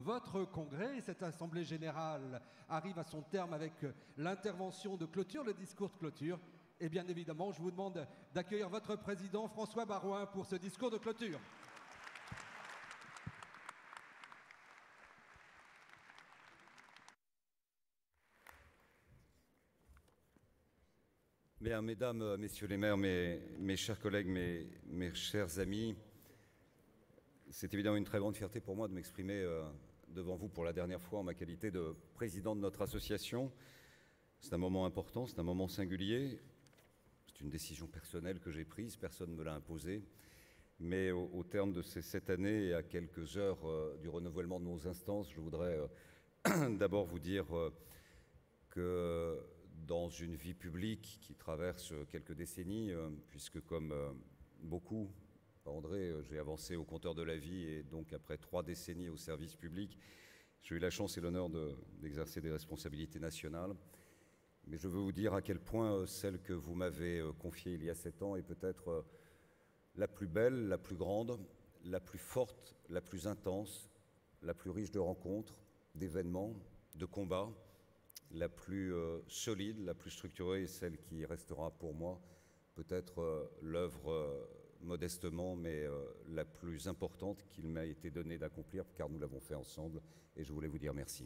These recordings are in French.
votre congrès. Cette assemblée générale arrive à son terme avec l'intervention de clôture, le discours de clôture. Et bien évidemment, je vous demande d'accueillir votre président François Baroin pour ce discours de clôture. Bien, mesdames, messieurs les maires, mes chers collègues, mes chers amis, c'est évidemment une très grande fierté pour moi de m'exprimer devant vous pour la dernière fois en ma qualité de président de notre association. C'est un moment important, c'est un moment singulier. C'est une décision personnelle que j'ai prise, personne ne me l'a imposée. Mais au terme de ces 7 années et à quelques heures du renouvellement de nos instances, je voudrais d'abord vous dire que dans une vie publique qui traverse quelques décennies, puisque comme beaucoup, André, j'ai avancé au compteur de la vie et donc après 3 décennies au service public, j'ai eu la chance et l'honneur d'exercer des responsabilités nationales. Mais je veux vous dire à quel point celle que vous m'avez confiée il y a 7 ans est peut-être la plus belle, la plus grande, la plus forte, la plus intense, la plus riche de rencontres, d'événements, de combats, la plus solide, la plus structurée et celle qui restera pour moi peut-être l'œuvre modestement, mais la plus importante qu'il m'a été donné d'accomplir, car nous l'avons fait ensemble, et je voulais vous dire merci.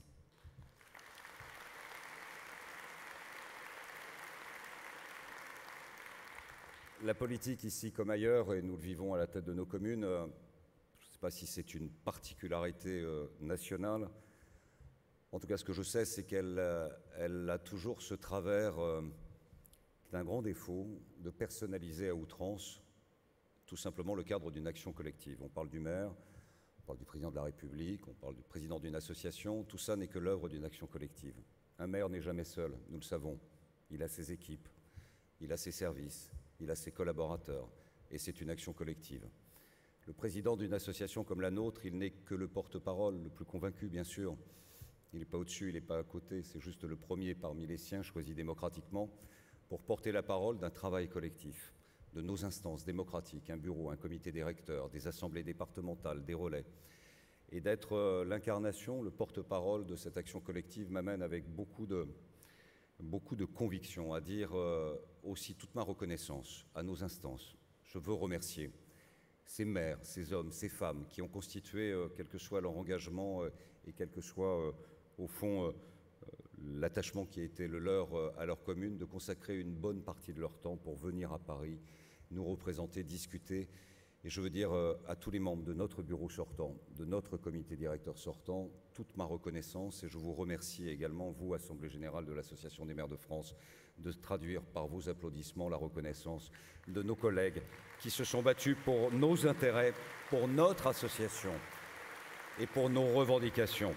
La politique ici comme ailleurs, et nous le vivons à la tête de nos communes, je ne sais pas si c'est une particularité nationale. En tout cas, ce que je sais, c'est qu'elle a toujours ce travers d'un grand défaut de personnaliser à outrance tout simplement le cadre d'une action collective. On parle du maire, on parle du président de la République, on parle du président d'une association. Tout ça n'est que l'œuvre d'une action collective. Un maire n'est jamais seul, nous le savons. Il a ses équipes, il a ses services, il a ses collaborateurs, et c'est une action collective. Le président d'une association comme la nôtre, il n'est que le porte-parole, le plus convaincu, bien sûr. Il n'est pas au-dessus, il n'est pas à côté, c'est juste le premier parmi les siens, choisi démocratiquement, pour porter la parole d'un travail collectif, de nos instances démocratiques, un bureau, un comité des recteurs, des assemblées départementales, des relais. Et d'être l'incarnation, le porte-parole de cette action collective m'amène avec beaucoup de conviction à dire aussi toute ma reconnaissance à nos instances. Je veux remercier ces maires, ces hommes, ces femmes qui ont constitué, quel que soit leur engagement et quel que soit au fond l'attachement qui a été le leur à leur commune, de consacrer une bonne partie de leur temps pour venir à Paris, nous représenter, discuter. Et je veux dire à tous les membres de notre bureau sortant, de notre comité directeur sortant, toute ma reconnaissance, et je vous remercie également, vous, Assemblée Générale de l'Association des maires de France, de traduire par vos applaudissements la reconnaissance de nos collègues qui se sont battus pour nos intérêts, pour notre association et pour nos revendications.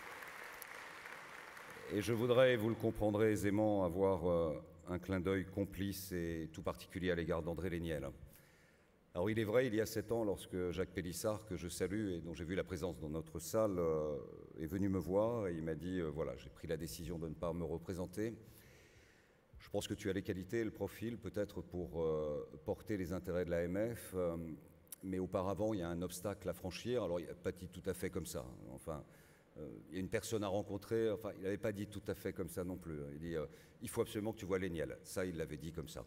Et je voudrais, vous le comprendrez aisément, avoir un clin d'œil complice et tout particulier à l'égard d'André Léniel. Alors il est vrai, il y a 7 ans, lorsque Jacques Pélissard, que je salue et dont j'ai vu la présence dans notre salle, est venu me voir et il m'a dit voilà, j'ai pris la décision de ne pas me représenter. Je pense que tu as les qualités et le profil peut-être pour porter les intérêts de l'AMF, mais auparavant il y a un obstacle à franchir. Alors il n'a pas dit tout à fait comme ça, enfin il y a une personne à rencontrer, enfin il n'avait pas dit tout à fait comme ça non plus. Il dit il faut absolument que tu vois Léniel, ça il l'avait dit comme ça.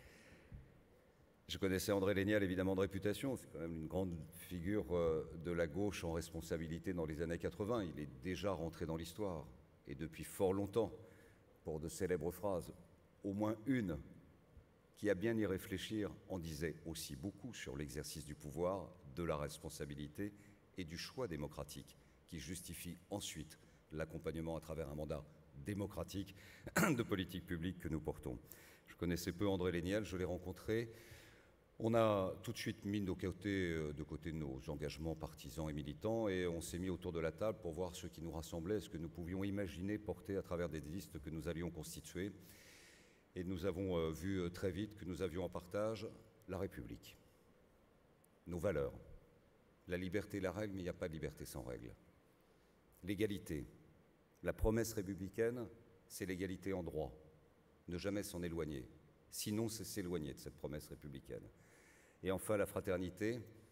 Je connaissais André Léniel évidemment de réputation, c'est quand même une grande figure de la gauche en responsabilité dans les années 80. Il est déjà rentré dans l'histoire et depuis fort longtemps pour de célèbres phrases. Au moins une qui, à bien y réfléchir, en disait aussi beaucoup sur l'exercice du pouvoir, de la responsabilité et du choix démocratique qui justifie ensuite l'accompagnement à travers un mandat démocratique de politique publique que nous portons. Je connaissais peu André Léniel, je l'ai rencontré. On a tout de suite mis de côté nos engagements partisans et militants et on s'est mis autour de la table pour voir ce qui nous rassemblait, ce que nous pouvions imaginer porter à travers des listes que nous allions constituer. Et nous avons vu très vite que nous avions en partage la République, nos valeurs, la liberté et la règle, mais il n'y a pas de liberté sans règle. L'égalité, la promesse républicaine, c'est l'égalité en droit, ne jamais s'en éloigner, sinon c'est s'éloigner de cette promesse républicaine. Et enfin la fraternité,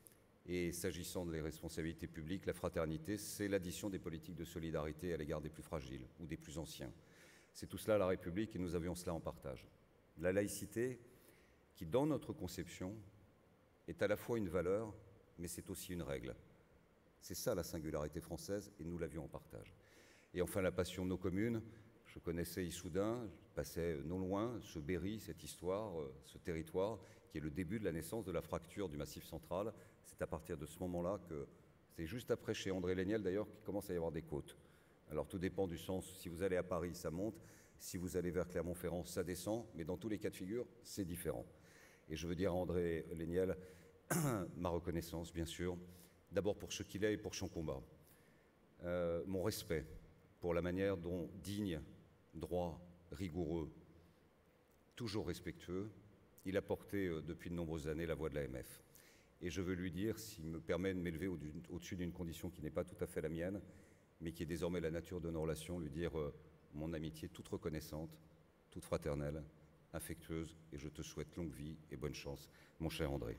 Et s'agissant des responsabilités publiques, la fraternité, c'est l'addition des politiques de solidarité à l'égard des plus fragiles ou des plus anciens. C'est tout cela la République et nous avions cela en partage. La laïcité, qui dans notre conception est à la fois une valeur, mais c'est aussi une règle. C'est ça la singularité française et nous l'avions en partage. Et enfin la passion de nos communes. Je connaissais Issoudun, je passais non loin, ce Berry, cette histoire, ce territoire, qui est le début de la naissance de la fracture du Massif central. C'est à partir de ce moment-là que, c'est juste après chez André Léniel d'ailleurs, qu'il commence à y avoir des côtes. Alors tout dépend du sens, si vous allez à Paris, ça monte, si vous allez vers Clermont-Ferrand, ça descend, mais dans tous les cas de figure, c'est différent. Et je veux dire à André Léniel, ma reconnaissance bien sûr, d'abord pour ce qu'il est et pour son combat. Mon respect pour la manière dont digne, droit, rigoureux, toujours respectueux, il a porté depuis de nombreuses années la voix de l'AMF. Et je veux lui dire, s'il me permet de m'élever au-dessus d'une condition qui n'est pas tout à fait la mienne, mais qui est désormais la nature de nos relations, lui dire mon amitié toute reconnaissante, toute fraternelle, affectueuse, et je te souhaite longue vie et bonne chance, mon cher André.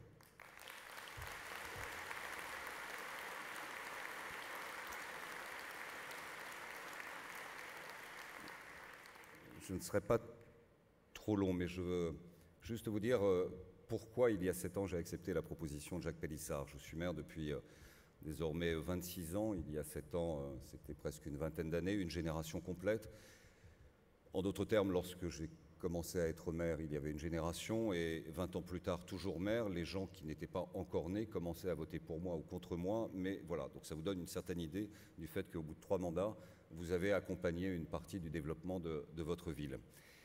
Je ne serai pas trop long, mais je veux juste vous dire pourquoi il y a 7 ans j'ai accepté la proposition de Jacques Pélissard. Je suis maire depuis désormais 26 ans. Il y a 7 ans, c'était presque une vingtaine d'années, une génération complète. En d'autres termes, lorsque j'ai commencé à être maire, il y avait une génération, et 20 ans plus tard, toujours maire, les gens qui n'étaient pas encore nés commençaient à voter pour moi ou contre moi. Mais voilà, donc ça vous donne une certaine idée du fait qu'au bout de 3 mandats, vous avez accompagné une partie du développement de votre ville.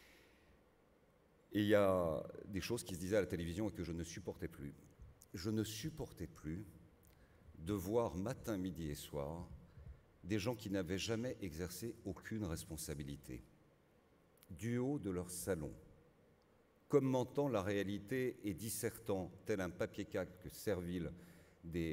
Et il y a des choses qui se disaient à la télévision et que je ne supportais plus. Je ne supportais plus de voir matin, midi et soir des gens qui n'avaient jamais exercé aucune responsabilité, du haut de leur salon, commentant la réalité et dissertant, tel un papier calque servile, des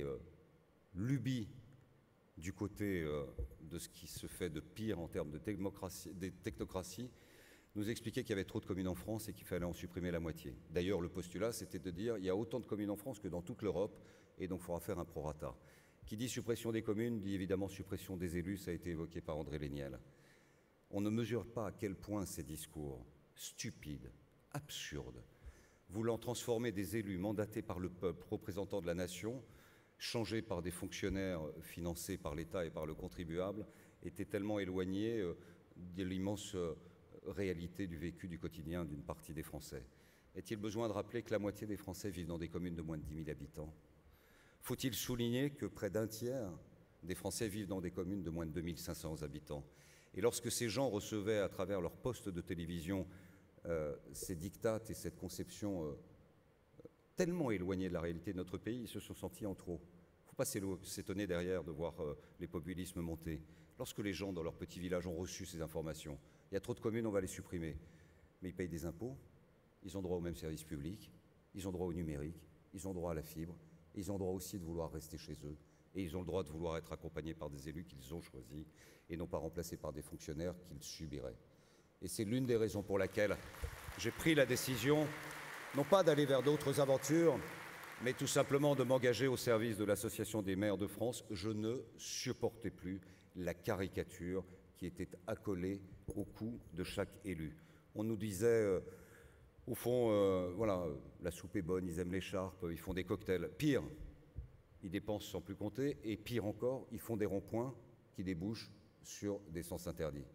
lubies du côté de ce qui se fait de pire en termes de technocratie, nous expliquait qu'il y avait trop de communes en France et qu'il fallait en supprimer la moitié. D'ailleurs, le postulat, c'était de dire qu'il y a autant de communes en France que dans toute l'Europe, et donc il faudra faire un prorata. Qui dit suppression des communes, dit évidemment suppression des élus, ça a été évoqué par André Léniel. On ne mesure pas à quel point ces discours stupides, absurdes, voulant transformer des élus mandatés par le peuple, représentants de la nation, changés par des fonctionnaires financés par l'État et par le contribuable, étaient tellement éloignés de l'immense réalité du vécu du quotidien d'une partie des Français. Est-il besoin de rappeler que la moitié des Français vivent dans des communes de moins de 10 000 habitants? Faut-il souligner que près d'un tiers des Français vivent dans des communes de moins de 2 500 habitants? Et lorsque ces gens recevaient à travers leur poste de télévision ces dictats et cette conception tellement éloignée de la réalité de notre pays, ils se sont sentis en trop. Il ne faut pas s'étonner derrière de voir les populismes monter. Lorsque les gens dans leur petit village ont reçu ces informations, il y a trop de communes, on va les supprimer. Mais ils payent des impôts, ils ont droit aux mêmes services publics, ils ont droit au numérique, ils ont droit à la fibre, et ils ont droit aussi de vouloir rester chez eux, et ils ont le droit de vouloir être accompagnés par des élus qu'ils ont choisis, et non pas remplacés par des fonctionnaires qu'ils subiraient. Et c'est l'une des raisons pour laquelle j'ai pris la décision, non pas d'aller vers d'autres aventures, mais tout simplement de m'engager au service de l'Association des maires de France. Je ne supportais plus la caricature qui était accolée au cou de chaque élu. On nous disait, au fond, voilà, la soupe est bonne, ils aiment l'écharpe, ils font des cocktails. Pire, ils dépensent sans plus compter, et pire encore, ils font des ronds-points qui débouchent sur des sens interdits.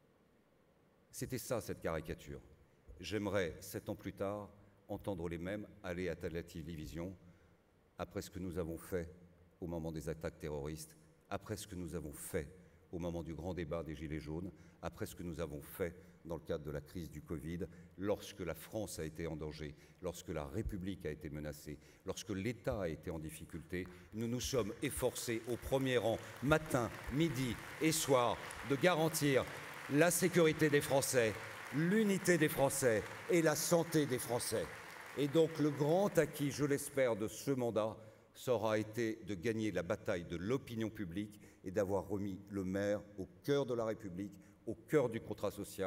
C'était ça, cette caricature. J'aimerais, 7 ans plus tard, entendre les mêmes aller à la télévision après ce que nous avons fait au moment des attaques terroristes, après ce que nous avons fait au moment du grand débat des Gilets jaunes, après ce que nous avons fait dans le cadre de la crise du Covid, lorsque la France a été en danger, lorsque la République a été menacée, lorsque l'État a été en difficulté, nous nous sommes efforcés au premier rang, matin, midi et soir, de garantir la sécurité des Français, l'unité des Français et la santé des Français. Et donc le grand acquis, je l'espère, de ce mandat, ça aura été de gagner la bataille de l'opinion publique et d'avoir remis le maire au cœur de la République, au cœur du contrat social,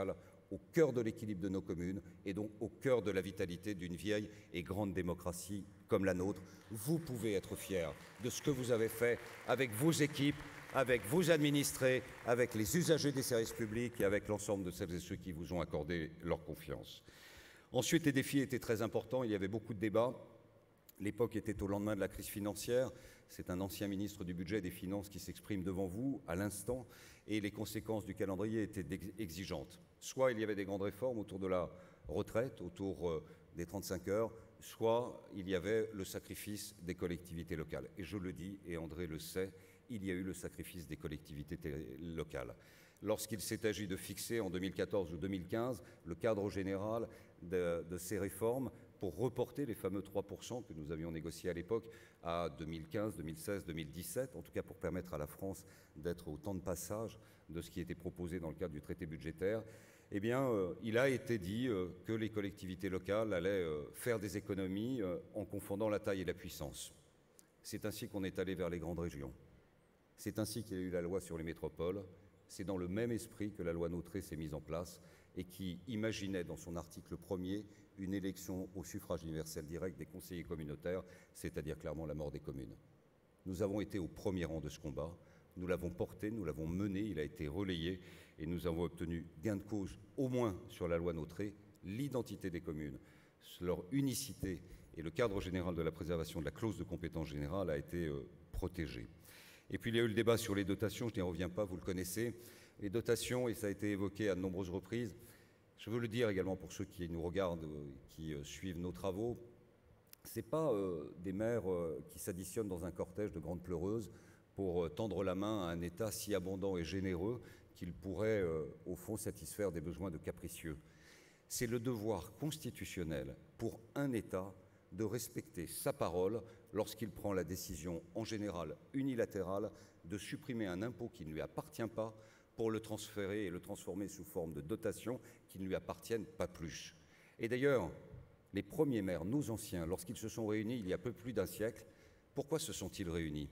au cœur de l'équilibre de nos communes et donc au cœur de la vitalité d'une vieille et grande démocratie comme la nôtre. Vous pouvez être fiers de ce que vous avez fait avec vos équipes, avec vos administrés, avec les usagers des services publics et avec l'ensemble de celles et ceux qui vous ont accordé leur confiance. Ensuite, les défis étaient très importants, il y avait beaucoup de débats. L'époque était au lendemain de la crise financière. C'est un ancien ministre du Budget et des Finances qui s'exprime devant vous à l'instant, et les conséquences du calendrier étaient exigeantes. Soit il y avait des grandes réformes autour de la retraite, autour des 35 heures, soit il y avait le sacrifice des collectivités locales. Et je le dis, et André le sait, il y a eu le sacrifice des collectivités locales. Lorsqu'il s'est agi de fixer en 2014 ou 2015 le cadre général de ces réformes pour reporter les fameux 3% que nous avions négociés à l'époque à 2015, 2016, 2017, en tout cas pour permettre à la France d'être au temps de passage de ce qui était proposé dans le cadre du traité budgétaire, eh bien, il a été dit que les collectivités locales allaient faire des économies en confondant la taille et la puissance. C'est ainsi qu'on est allé vers les grandes régions. C'est ainsi qu'il y a eu la loi sur les métropoles. C'est dans le même esprit que la loi Nautré s'est mise en place et qui imaginait dans son article 1er une élection au suffrage universel direct des conseillers communautaires, c'est-à-dire clairement la mort des communes. Nous avons été au premier rang de ce combat, nous l'avons porté, nous l'avons mené, il a été relayé et nous avons obtenu gain de cause au moins sur la loi Nautré, l'identité des communes, leur unicité et le cadre général de la préservation de la clause de compétence générale a été protégé. Et puis il y a eu le débat sur les dotations, je n'y reviens pas, vous le connaissez. Les dotations, et ça a été évoqué à de nombreuses reprises, je veux le dire également pour ceux qui nous regardent, qui suivent nos travaux, ce n'est pas des maires qui s'additionnent dans un cortège de grandes pleureuses pour tendre la main à un État si abondant et généreux qu'il pourrait, au fond, satisfaire des besoins de capricieux. C'est le devoir constitutionnel pour un État de respecter sa parole lorsqu'il prend la décision, en général unilatérale, de supprimer un impôt qui ne lui appartient pas pour le transférer et le transformer sous forme de dotation qui ne lui appartiennent pas plus. Et d'ailleurs, les premiers maires, nos anciens, lorsqu'ils se sont réunis il y a peu plus d'un siècle, pourquoi se sont-ils réunis?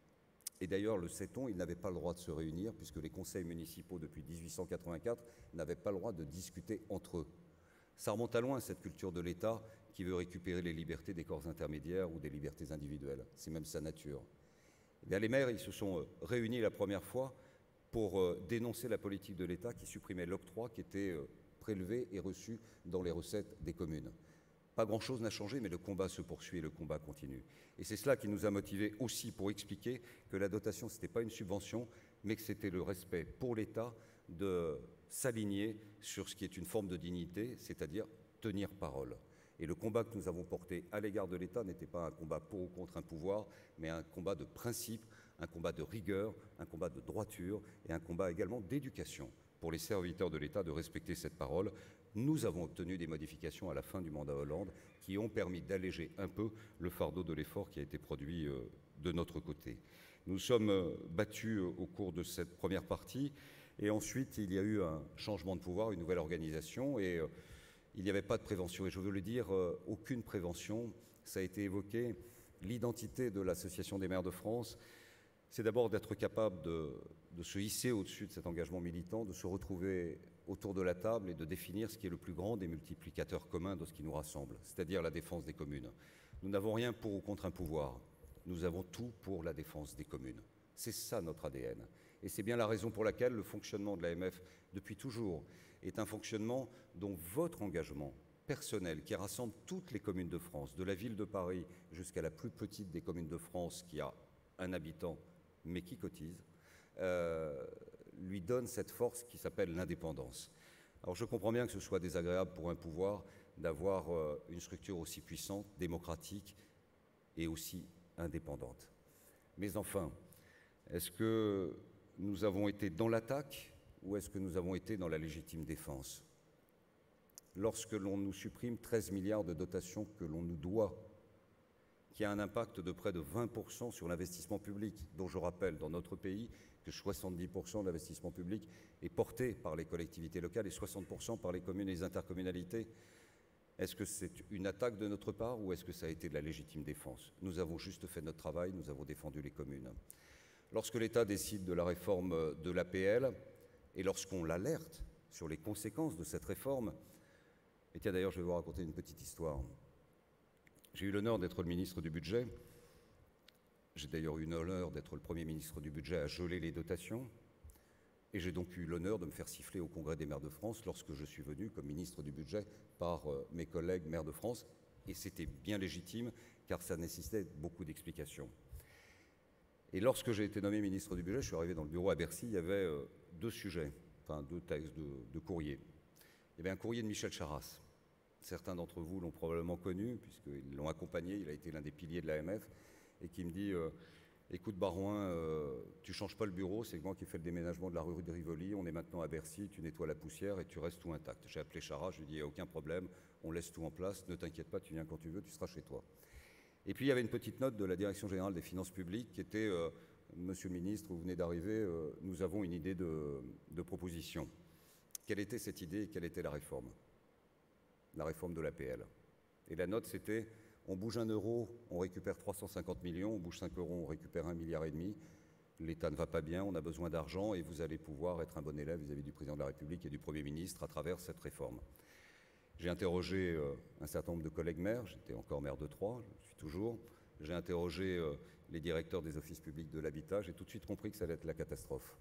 Et d'ailleurs, le sait-on, ils n'avaient pas le droit de se réunir puisque les conseils municipaux, depuis 1884, n'avaient pas le droit de discuter entre eux. Ça remonte à loin, cette culture de l'État qui veut récupérer les libertés des corps intermédiaires ou des libertés individuelles. C'est même sa nature. Eh bien, les maires, ils se sont réunis la première fois pour dénoncer la politique de l'État qui supprimait l'octroi qui était prélevé et reçu dans les recettes des communes. Pas grand-chose n'a changé, mais le combat se poursuit et le combat continue. Et c'est cela qui nous a motivés aussi pour expliquer que la dotation, ce n'était pas une subvention, mais que c'était le respect pour l'État de s'aligner sur ce qui est une forme de dignité, c'est-à-dire tenir parole. Et le combat que nous avons porté à l'égard de l'État n'était pas un combat pour ou contre un pouvoir, mais un combat de principe, un combat de rigueur, un combat de droiture et un combat également d'éducation pour les serviteurs de l'État de respecter cette parole. Nous avons obtenu des modifications à la fin du mandat Hollande qui ont permis d'alléger un peu le fardeau de l'effort qui a été produit de notre côté. Nous sommes battus au cours de cette première partie et ensuite il y a eu un changement de pouvoir, une nouvelle organisation et il n'y avait pas de prévention. Et je veux le dire, aucune prévention, ça a été évoqué. L'identité de l'Association des maires de France, c'est d'abord d'être capable de se hisser au-dessus de cet engagement militant, de se retrouver autour de la table et de définir ce qui est le plus grand des multiplicateurs communs de ce qui nous rassemble, c'est-à-dire la défense des communes. Nous n'avons rien pour ou contre un pouvoir, nous avons tout pour la défense des communes. C'est ça notre ADN. Et c'est bien la raison pour laquelle le fonctionnement de l'AMF, depuis toujours, est un fonctionnement dont votre engagement personnel, qui rassemble toutes les communes de France, de la ville de Paris jusqu'à la plus petite des communes de France, qui a un habitant, mais qui cotise, lui donne cette force qui s'appelle l'indépendance. Alors je comprends bien que ce soit désagréable pour un pouvoir d'avoir une structure aussi puissante, démocratique et aussi indépendante. Mais enfin, est-ce que nous avons été dans l'attaque ou est-ce que nous avons été dans la légitime défense? Lorsque l'on nous supprime 13 milliards de dotations que l'on nous doit, qui a un impact de près de 20% sur l'investissement public, dont je rappelle dans notre pays que 70% de l'investissement public est porté par les collectivités locales et 60% par les communes et les intercommunalités. Est-ce que c'est une attaque de notre part ou est-ce que ça a été de la légitime défense? Nous avons juste fait notre travail, nous avons défendu les communes. Lorsque l'État décide de la réforme de l'APL et lorsqu'on l'alerte sur les conséquences de cette réforme. Et tiens, d'ailleurs, je vais vous raconter une petite histoire. J'ai eu l'honneur d'être le ministre du Budget. J'ai d'ailleurs eu l'honneur d'être le premier ministre du Budget à geler les dotations. Et j'ai donc eu l'honneur de me faire siffler au Congrès des maires de France lorsque je suis venu comme ministre du Budget par mes collègues maires de France. Et c'était bien légitime, car ça nécessitait beaucoup d'explications. Et lorsque j'ai été nommé ministre du Budget, je suis arrivé dans le bureau à Bercy, il y avait deux sujets, enfin deux textes de courriers. Il y avait un courrier de Michel Charasse. Certains d'entre vous l'ont probablement connu, puisqu'ils l'ont accompagné, il a été l'un des piliers de l'AMF, et qui me dit écoute Barouin, tu ne changes pas le bureau, c'est moi qui ai fait le déménagement de la rue de Rivoli, on est maintenant à Bercy, tu nettoies la poussière et tu restes tout intact. J'ai appelé Charasse, je lui ai dit il n'y a aucun problème, on laisse tout en place, ne t'inquiète pas, tu viens quand tu veux, tu seras chez toi. Et puis il y avait une petite note de la Direction générale des finances publiques qui était Monsieur le ministre, vous venez d'arriver, nous avons une idée de proposition. Quelle était cette idée et quelle était la réforme? La réforme de l'APL. Et la note, c'était on bouge 1 euro, on récupère 350 millions, on bouge 5 euros, on récupère 1,5 milliard. L'État ne va pas bien, on a besoin d'argent et vous allez pouvoir être un bon élève vis-à-vis du président de la République et du Premier ministre à travers cette réforme. J'ai interrogé un certain nombre de collègues maires, j'étais encore maire de Troyes, je suis toujours. J'ai interrogé les directeurs des offices publics de l'habitat, j'ai tout de suite compris que ça allait être la catastrophe.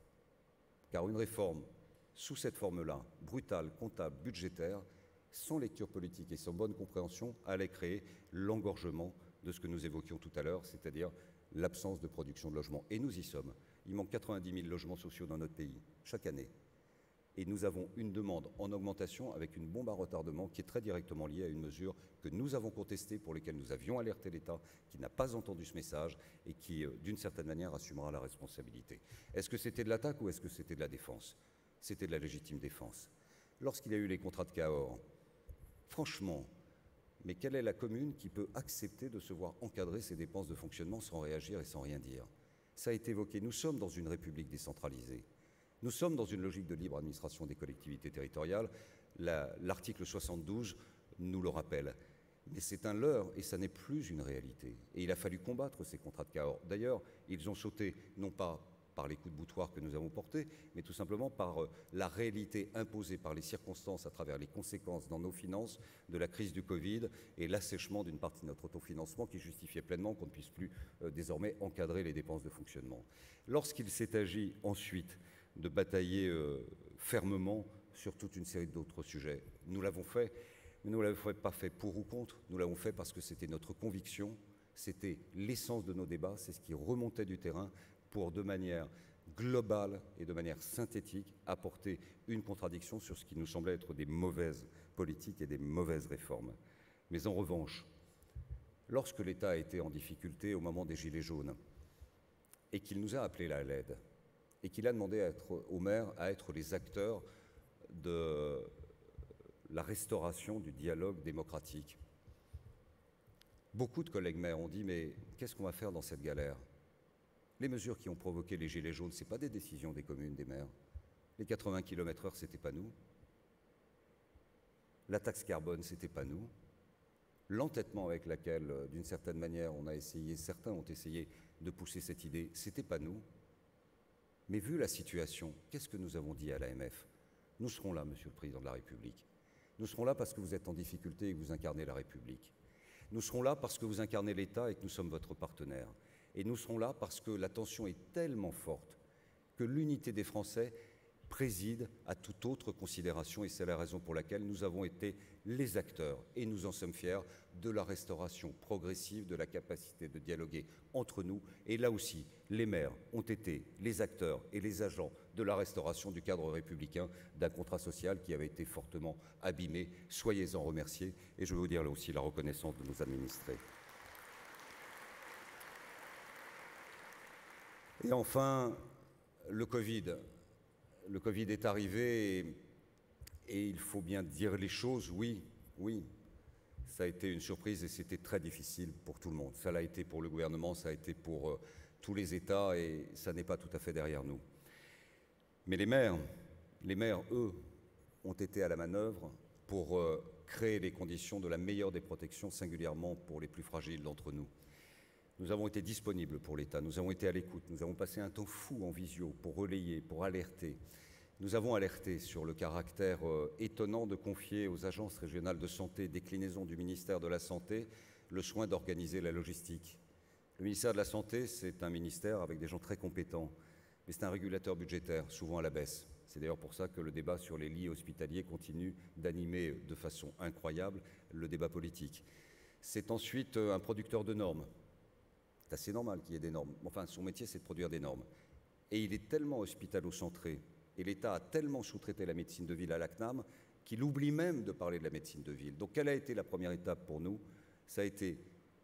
Car une réforme sous cette forme-là, brutale, comptable, budgétaire, sans lecture politique et sans bonne compréhension, allait créer l'engorgement de ce que nous évoquions tout à l'heure, c'est-à-dire l'absence de production de logements. Et nous y sommes. Il manque 90 000 logements sociaux dans notre pays, chaque année. Et nous avons une demande en augmentation avec une bombe à retardement qui est très directement liée à une mesure que nous avons contestée, pour laquelle nous avions alerté l'État, qui n'a pas entendu ce message et qui, d'une certaine manière, assumera la responsabilité. Est-ce que c'était de l'attaque ou est-ce que c'était de la défense? C'était de la légitime défense. Lorsqu'il y a eu les contrats de Cahors, franchement, mais quelle est la commune qui peut accepter de se voir encadrer ses dépenses de fonctionnement sans réagir et sans rien dire? Ça a été évoqué. Nous sommes dans une république décentralisée. Nous sommes dans une logique de libre administration des collectivités territoriales. L'article 72 nous le rappelle. Mais c'est un leurre et ça n'est plus une réalité. Et il a fallu combattre ces contrats de Cahors. D'ailleurs, ils ont sauté, non pas par les coups de boutoir que nous avons portés, mais tout simplement par la réalité imposée par les circonstances à travers les conséquences dans nos finances de la crise du Covid et l'assèchement d'une partie de notre autofinancement qui justifiait pleinement qu'on ne puisse plus désormais encadrer les dépenses de fonctionnement. Lorsqu'il s'est agi ensuite de batailler fermement sur toute une série d'autres sujets, nous l'avons fait, mais nous ne l'avons pas fait pour ou contre, nous l'avons fait parce que c'était notre conviction, c'était l'essence de nos débats, c'est ce qui remontait du terrain, pour de manière globale et de manière synthétique apporter une contradiction sur ce qui nous semblait être des mauvaises politiques et des mauvaises réformes. Mais en revanche, lorsque l'État a été en difficulté au moment des Gilets jaunes et qu'il nous a appelés à l'aide et qu'il a demandé aux maires à être les acteurs de la restauration du dialogue démocratique, beaucoup de collègues maires ont dit « mais qu'est-ce qu'on va faire dans cette galère ?» Les mesures qui ont provoqué les gilets jaunes, ce n'est pas des décisions des communes, des maires. Les 80 km/h, ce n'était pas nous. La taxe carbone, ce n'était pas nous. L'entêtement avec laquelle, d'une certaine manière, certains ont essayé de pousser cette idée, ce n'était pas nous. Mais vu la situation, qu'est-ce que nous avons dit à l'AMF? Nous serons là, Monsieur le Président de la République. Nous serons là parce que vous êtes en difficulté et que vous incarnez la République. Nous serons là parce que vous incarnez l'État et que nous sommes votre partenaire. Et nous serons là parce que la tension est tellement forte que l'unité des Français préside à toute autre considération, et c'est la raison pour laquelle nous avons été les acteurs, et nous en sommes fiers, de la restauration progressive de la capacité de dialoguer entre nous. Et là aussi, les maires ont été les acteurs et les agents de la restauration du cadre républicain d'un contrat social qui avait été fortement abîmé. Soyez-en remerciés, et je veux vous dire là aussi la reconnaissance de nos administrés. Et enfin, le Covid. Le Covid est arrivé et il faut bien dire les choses, oui, ça a été une surprise et c'était très difficile pour tout le monde. Ça l'a été pour le gouvernement, ça a été pour tous les États et ça n'est pas tout à fait derrière nous. Mais les maires, eux, ont été à la manœuvre pour créer les conditions de la meilleure des protections, singulièrement pour les plus fragiles d'entre nous. Nous avons été disponibles pour l'État, nous avons été à l'écoute, nous avons passé un temps fou en visio pour relayer, pour alerter. Nous avons alerté sur le caractère étonnant de confier aux agences régionales de santé, déclinaison du ministère de la Santé, le soin d'organiser la logistique. Le ministère de la Santé, c'est un ministère avec des gens très compétents, mais c'est un régulateur budgétaire, souvent à la baisse. C'est d'ailleurs pour ça que le débat sur les lits hospitaliers continue d'animer de façon incroyable le débat politique. C'est ensuite un producteur de normes. C'est assez normal qu'il y ait des normes. Enfin, son métier, c'est de produire des normes. Et il est tellement hospitalo-centré, et l'État a tellement sous-traité la médecine de ville à la CNAM, qu'il oublie même de parler de la médecine de ville. Donc, quelle a été la première étape pour nous? Ça a été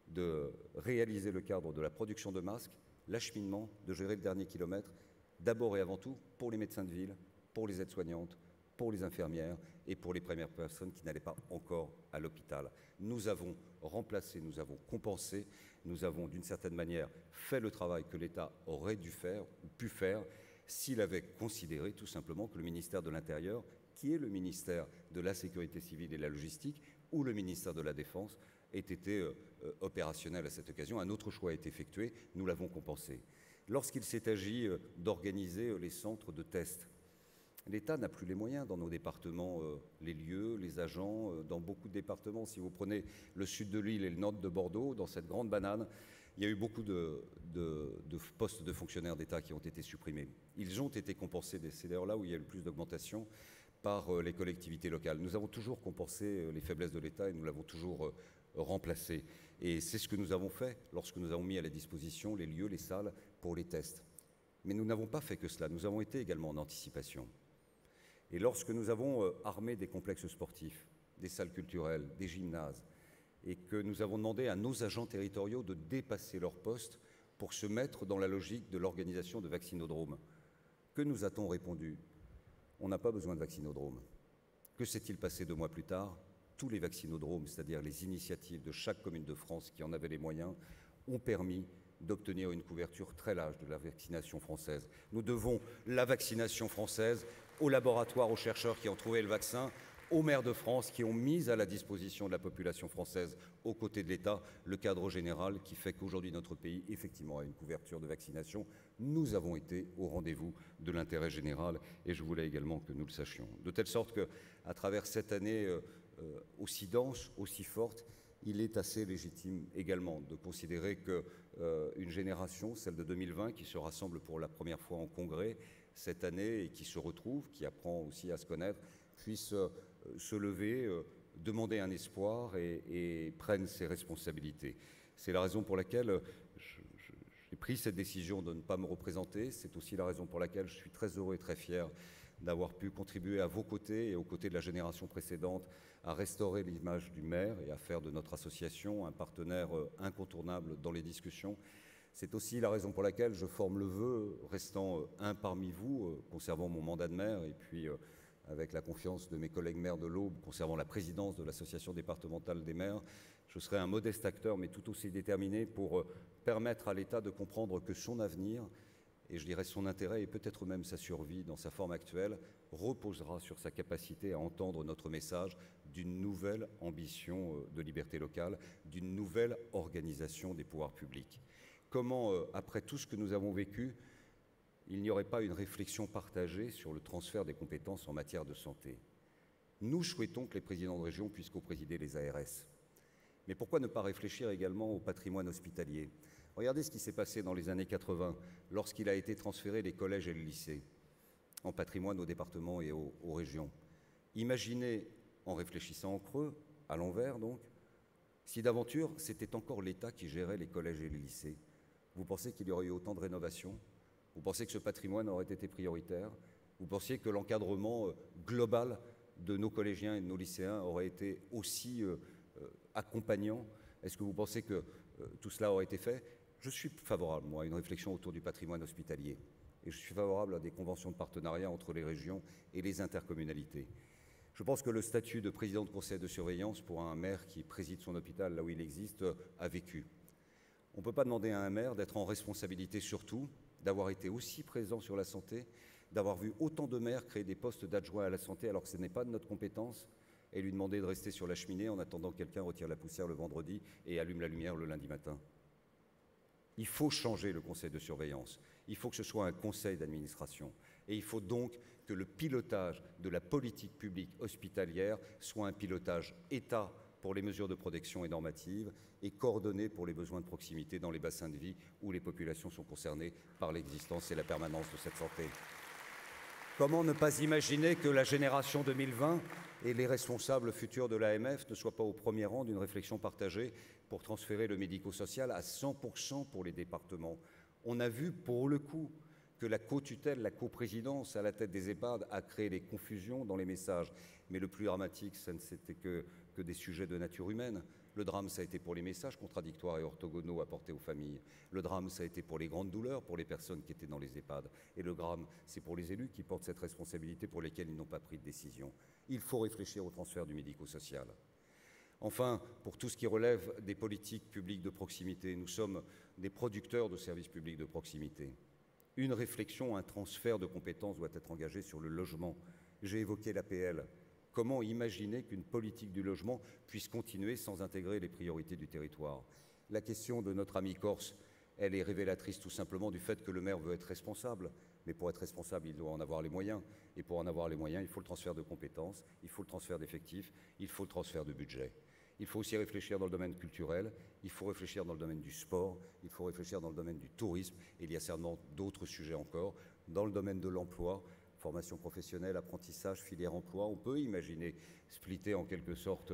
de réaliser le cadre de la production de masques, l'acheminement, de gérer le dernier kilomètre, d'abord et avant tout pour les médecins de ville, pour les aides-soignantes, pour les infirmières et pour les premières personnes qui n'allaient pas encore à l'hôpital. Nous avons remplacé, nous avons compensé, nous avons d'une certaine manière fait le travail que l'État aurait dû faire ou pu faire s'il avait considéré tout simplement que le ministère de l'Intérieur, qui est le ministère de la Sécurité civile et de la logistique, ou le ministère de la Défense, ait été opérationnel à cette occasion. Un autre choix a été effectué, nous l'avons compensé. Lorsqu'il s'est agi d'organiser les centres de tests, l'État n'a plus les moyens dans nos départements, les lieux, les agents. Dans beaucoup de départements, si vous prenez le sud de l'île et le nord de Bordeaux, dans cette grande banane, il y a eu beaucoup de postes de fonctionnaires d'État qui ont été supprimés. Ils ont été compensés, c'est d'ailleurs là où il y a eu le plus d'augmentation, par les collectivités locales. Nous avons toujours compensé les faiblesses de l'État et nous l'avons toujours remplacé. Et c'est ce que nous avons fait lorsque nous avons mis à la disposition les lieux, les salles pour les tests. Mais nous n'avons pas fait que cela, nous avons été également en anticipation. Et lorsque nous avons armé des complexes sportifs, des salles culturelles, des gymnases, et que nous avons demandé à nos agents territoriaux de dépasser leur poste pour se mettre dans la logique de l'organisation de vaccinodromes, que nous a-t-on répondu? On n'a pas besoin de vaccinodromes. Que s'est-il passé 2 mois plus tard? Tous les vaccinodromes, c'est-à-dire les initiatives de chaque commune de France qui en avait les moyens, ont permis d'obtenir une couverture très large de la vaccination française. Nous devons la vaccination française aux laboratoires, aux chercheurs qui ont trouvé le vaccin, aux maires de France qui ont mis à la disposition de la population française, aux côtés de l'État, le cadre général qui fait qu'aujourd'hui notre pays, effectivement, a une couverture de vaccination. Nous avons été au rendez-vous de l'intérêt général et je voulais également que nous le sachions. De telle sorte qu'à travers cette année aussi dense, aussi forte, il est assez légitime également de considérer qu'une génération, celle de 2020, qui se rassemble pour la première fois en congrès cette année et qui se retrouve, qui apprend aussi à se connaître, puisse se lever, demander un espoir et prenne ses responsabilités. C'est la raison pour laquelle j'ai pris cette décision de ne pas me représenter. C'est aussi la raison pour laquelle je suis très heureux et très fier d'avoir pu contribuer à vos côtés et aux côtés de la génération précédente à restaurer l'image du maire et à faire de notre association un partenaire incontournable dans les discussions. C'est aussi la raison pour laquelle je forme le vœu, restant un parmi vous, conservant mon mandat de maire et puis avec la confiance de mes collègues maires de l'Aube, conservant la présidence de l'association départementale des maires, je serai un modeste acteur mais tout aussi déterminé pour permettre à l'État de comprendre que son avenir, et je dirais son intérêt et peut-être même sa survie dans sa forme actuelle, reposera sur sa capacité à entendre notre message d'une nouvelle ambition de liberté locale, d'une nouvelle organisation des pouvoirs publics. Comment, après tout ce que nous avons vécu, il n'y aurait pas une réflexion partagée sur le transfert des compétences en matière de santé? Nous souhaitons que les présidents de région puissent coprésider les ARS. Mais pourquoi ne pas réfléchir également au patrimoine hospitalier? Regardez ce qui s'est passé dans les années 80, lorsqu'il a été transféré les collèges et les lycées en patrimoine aux départements et aux régions. Imaginez, en réfléchissant en creux, à l'envers donc, si d'aventure c'était encore l'État qui gérait les collèges et les lycées. Vous pensez qu'il y aurait eu autant de rénovations? Vous pensez que ce patrimoine aurait été prioritaire? Vous pensiez que l'encadrement global de nos collégiens et de nos lycéens aurait été aussi accompagnant? Est-ce que vous pensez que tout cela aurait été fait? Je suis favorable, moi, à une réflexion autour du patrimoine hospitalier. Et je suis favorable à des conventions de partenariat entre les régions et les intercommunalités. Je pense que le statut de président de conseil de surveillance pour un maire qui préside son hôpital là où il existe a vécu. On ne peut pas demander à un maire d'être en responsabilité sur tout, d'avoir été aussi présent sur la santé, d'avoir vu autant de maires créer des postes d'adjoints à la santé alors que ce n'est pas de notre compétence, et lui demander de rester sur la cheminée en attendant que quelqu'un retire la poussière le vendredi et allume la lumière le lundi matin. Il faut changer le conseil de surveillance. Il faut que ce soit un conseil d'administration. Et il faut donc que le pilotage de la politique publique hospitalière soit un pilotage État pour les mesures de protection et normatives et coordonné pour les besoins de proximité dans les bassins de vie où les populations sont concernées par l'existence et la permanence de cette santé. Comment ne pas imaginer que la génération 2020 et les responsables futurs de l'AMF ne soient pas au premier rang d'une réflexion partagée pour transférer le médico-social à 100% pour les départements? On a vu pour le coup que la co-tutelle, la coprésidence à la tête des EHPAD a créé des confusions dans les messages. Mais le plus dramatique, ce n'était que des sujets de nature humaine. Le drame, ça a été pour les messages contradictoires et orthogonaux apportés aux familles. Le drame, ça a été pour les grandes douleurs, pour les personnes qui étaient dans les EHPAD. Et le drame, c'est pour les élus qui portent cette responsabilité pour lesquels ils n'ont pas pris de décision. Il faut réfléchir au transfert du médico-social. Enfin, pour tout ce qui relève des politiques publiques de proximité, nous sommes des producteurs de services publics de proximité. Une réflexion, un transfert de compétences doit être engagé sur le logement. J'ai évoqué l'APL. Comment imaginer qu'une politique du logement puisse continuer sans intégrer les priorités du territoire? La question de notre ami corse, elle est révélatrice tout simplement du fait que le maire veut être responsable. Mais pour être responsable, il doit en avoir les moyens. Et pour en avoir les moyens, il faut le transfert de compétences, il faut le transfert d'effectifs, il faut le transfert de budget. Il faut aussi réfléchir dans le domaine culturel, il faut réfléchir dans le domaine du sport, il faut réfléchir dans le domaine du tourisme, et il y a certainement d'autres sujets encore. Dans le domaine de l'emploi, formation professionnelle, apprentissage, filière emploi, on peut imaginer splitter en quelque sorte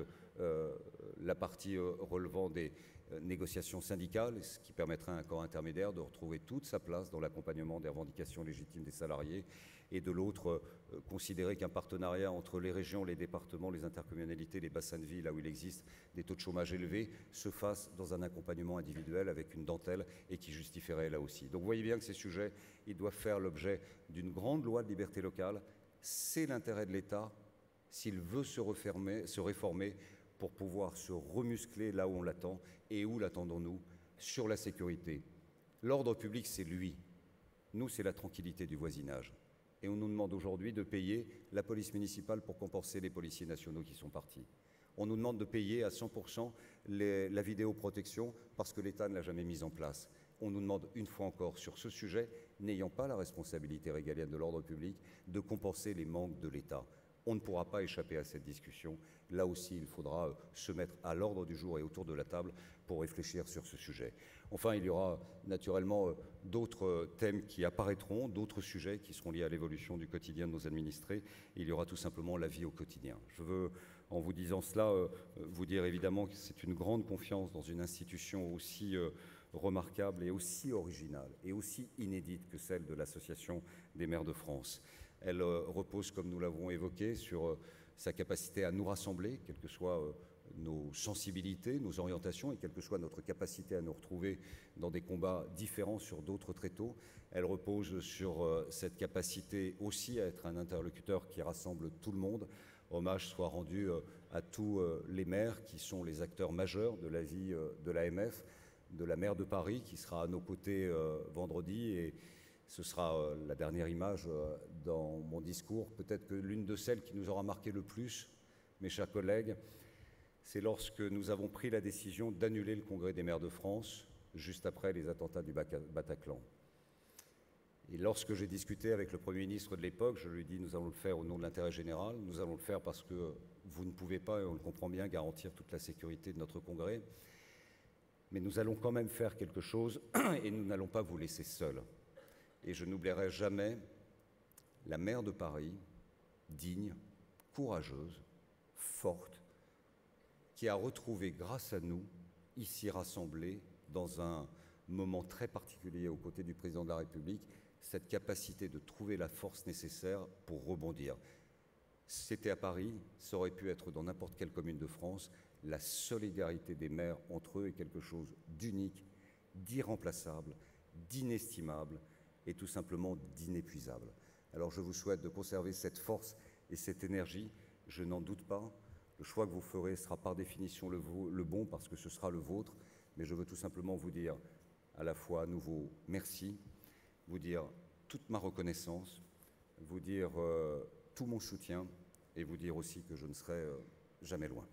la partie relevant des négociations syndicales, ce qui permettrait à un corps intermédiaire de retrouver toute sa place dans l'accompagnement des revendications légitimes des salariés, et de l'autre, considérer qu'un partenariat entre les régions, les départements, les intercommunalités, les bassins de vie, là où il existe des taux de chômage élevés, se fasse dans un accompagnement individuel avec une dentelle et qui justifierait là aussi. Donc vous voyez bien que ces sujets, ils doivent faire l'objet d'une grande loi de liberté locale. C'est l'intérêt de l'État, s'il veut se réformer pour pouvoir se remuscler là où on l'attend. Et où l'attendons-nous? Sur la sécurité. L'ordre public, c'est lui. Nous, c'est la tranquillité du voisinage. Et on nous demande aujourd'hui de payer la police municipale pour compenser les policiers nationaux qui sont partis. On nous demande de payer à 100% la vidéoprotection parce que l'État ne l'a jamais mise en place. On nous demande une fois encore sur ce sujet, n'ayant pas la responsabilité régalienne de l'ordre public, de compenser les manques de l'État. On ne pourra pas échapper à cette discussion. Là aussi, il faudra se mettre à l'ordre du jour et autour de la table pour réfléchir sur ce sujet. Enfin, il y aura naturellement d'autres thèmes qui apparaîtront, d'autres sujets qui seront liés à l'évolution du quotidien de nos administrés. Il y aura tout simplement la vie au quotidien. Je veux, en vous disant cela, vous dire évidemment que c'est une grande confiance dans une institution aussi remarquable et aussi originale et aussi inédite que celle de l'Association des maires de France. Elle repose, comme nous l'avons évoqué, sur sa capacité à nous rassembler, quelles que soient nos sensibilités, nos orientations et quelle que soit notre capacité à nous retrouver dans des combats différents sur d'autres tréteaux. Elle repose sur cette capacité aussi à être un interlocuteur qui rassemble tout le monde. Hommage soit rendu à tous les maires qui sont les acteurs majeurs de la vie de l'AMF, de la maire de Paris qui sera à nos côtés vendredi, et ce sera la dernière image dans mon discours, peut-être que l'une de celles qui nous aura marqué le plus, mes chers collègues, c'est lorsque nous avons pris la décision d'annuler le Congrès des maires de France, juste après les attentats du Bataclan. Et lorsque j'ai discuté avec le Premier ministre de l'époque, je lui ai dit « nous allons le faire au nom de l'intérêt général, nous allons le faire parce que vous ne pouvez pas, et on le comprend bien, garantir toute la sécurité de notre Congrès, mais nous allons quand même faire quelque chose et nous n'allons pas vous laisser seuls. » Et je n'oublierai jamais la maire de Paris, digne, courageuse, forte, qui a retrouvé grâce à nous, ici rassemblés, dans un moment très particulier aux côtés du président de la République, cette capacité de trouver la force nécessaire pour rebondir. C'était à Paris, ça aurait pu être dans n'importe quelle commune de France. La solidarité des maires entre eux est quelque chose d'unique, d'irremplaçable, d'inestimable et tout simplement d'inépuisable. Alors je vous souhaite de conserver cette force et cette énergie, je n'en doute pas. Le choix que vous ferez sera par définition le bon parce que ce sera le vôtre, mais je veux tout simplement vous dire à la fois à nouveau merci, vous dire toute ma reconnaissance, vous dire tout mon soutien et vous dire aussi que je ne serai jamais loin.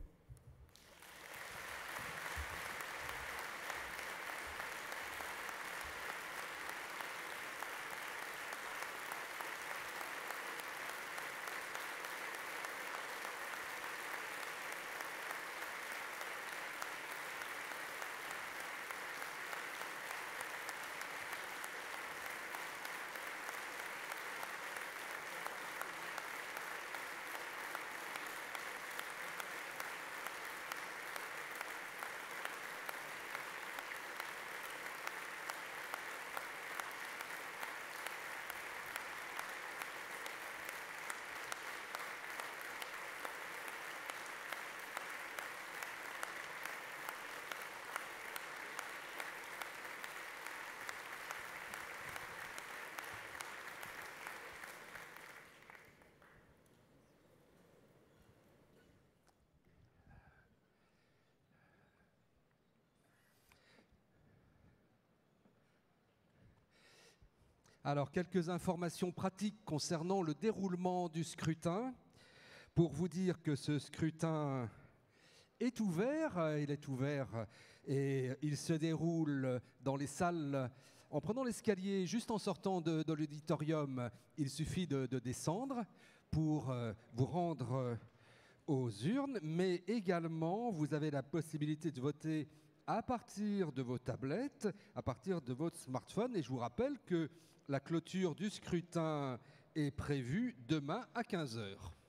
Alors, quelques informations pratiques concernant le déroulement du scrutin. Pour vous dire que ce scrutin est ouvert, et il se déroule dans les salles. En prenant l'escalier, juste en sortant de l'auditorium, il suffit de descendre pour vous rendre aux urnes, mais également vous avez la possibilité de voter à partir de vos tablettes, à partir de votre smartphone. Et je vous rappelle que la clôture du scrutin est prévue demain à 15 h.